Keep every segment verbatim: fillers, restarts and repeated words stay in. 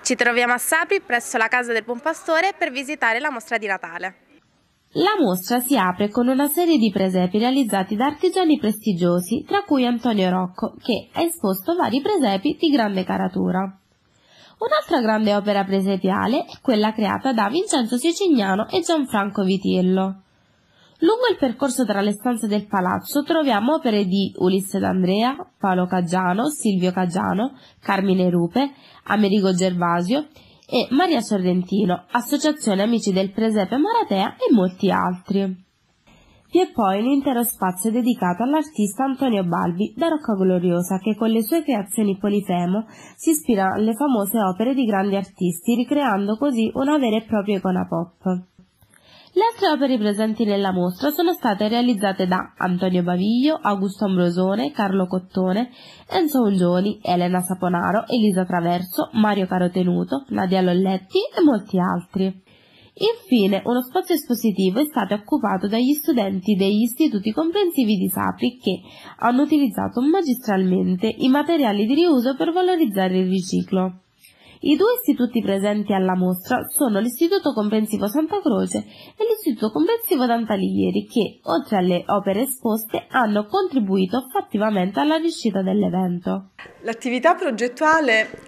Ci troviamo a Sapri presso la casa del Buon Pastore per visitare la mostra di Natale. La mostra si apre con una serie di presepi realizzati da artigiani prestigiosi, tra cui Antonio Rocco, che ha esposto vari presepi di grande caratura. Un'altra grande opera presepiale è quella creata da Vincenzo Sicignano e Gianfranco Vitillo. Lungo il percorso tra le stanze del palazzo troviamo opere di Ulisse D'Andrea, Paolo Caggiano, Silvio Caggiano, Carmine Rupe, Amerigo Gervasio e Maria Sorrentino, Associazione Amici del Presepe Maratea e molti altri. Vi è poi un intero spazio dedicato all'artista Antonio Balbi da Rocca Gloriosa, che con le sue creazioni polifemo si ispira alle famose opere di grandi artisti, ricreando così una vera e propria icona pop. Le altre opere presenti nella mostra sono state realizzate da Antonio Baviglio, Augusto Ambrosone, Carlo Cottone, Enzo Ungioni, Elena Saponaro, Elisa Traverso, Mario Carotenuto, Nadia Lolletti e molti altri. Infine, uno spazio espositivo è stato occupato dagli studenti degli istituti comprensivi di Sapri che hanno utilizzato magistralmente i materiali di riuso per valorizzare il riciclo. I due istituti presenti alla mostra sono l'Istituto Comprensivo Santa Croce e l'Istituto Comprensivo Dant'Alighieri che, oltre alle opere esposte, hanno contribuito fattivamente alla riuscita dell'evento. L'attività progettuale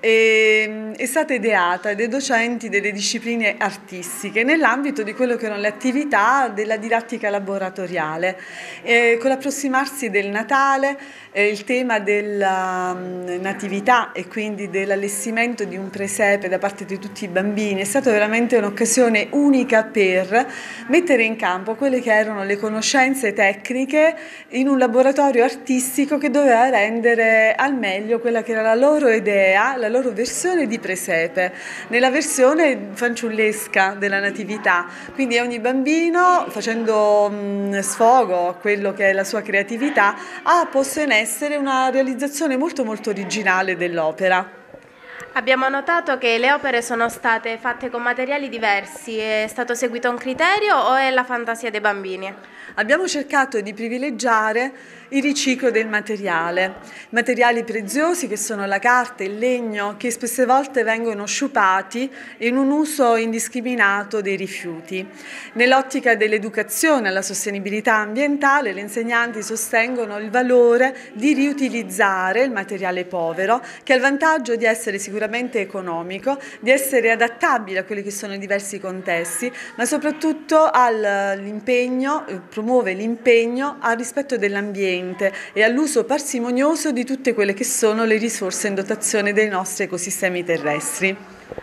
è, è stata ideata dai docenti delle discipline artistiche nell'ambito di quello che erano le attività della didattica laboratoriale. E con l'approssimarsi del Natale, eh, il tema della um, natività e quindi dell'allestimento di un presepe da parte di tutti i bambini è stata veramente un'occasione unica per mettere in campo quelle che erano le conoscenze tecniche in un laboratorio artistico che doveva rendere al meglio quella che era la loro idea, la loro versione di presepe, nella versione fanciullesca della natività. Quindi ogni bambino, facendo mh, sfogo a quello che è la sua creatività, ha posto in essere una realizzazione molto molto originale dell'opera. Abbiamo notato che le opere sono state fatte con materiali diversi. È stato seguito un criterio o è la fantasia dei bambini? Abbiamo cercato di privilegiare il riciclo del materiale, materiali preziosi che sono la carta, il legno, che spesse volte vengono sciupati in un uso indiscriminato dei rifiuti. Nell'ottica dell'educazione alla sostenibilità ambientale, le insegnanti sostengono il valore di riutilizzare il materiale povero, che ha il vantaggio di essere sicuramente economico, di essere adattabile a quelli che sono i diversi contesti, ma soprattutto all'impegno, promuove l'impegno al rispetto dell'ambiente e all'uso parsimonioso di tutte quelle che sono le risorse in dotazione dei nostri ecosistemi terrestri.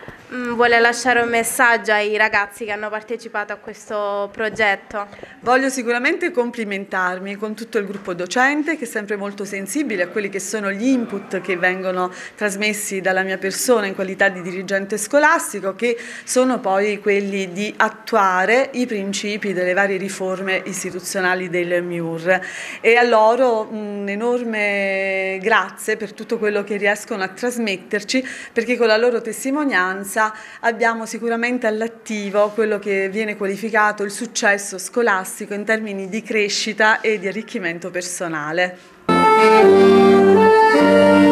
Vuole lasciare un messaggio ai ragazzi che hanno partecipato a questo progetto? Voglio sicuramente complimentarmi con tutto il gruppo docente che è sempre molto sensibile a quelli che sono gli input che vengono trasmessi dalla mia persona in qualità di dirigente scolastico, che sono poi quelli di attuare i principi delle varie riforme istituzionali del M I U R, e a loro un enorme grazie per tutto quello che riescono a trasmetterci, perché con la loro testimonianza abbiamo sicuramente all'attivo quello che viene qualificato il successo scolastico in termini di crescita e di arricchimento personale.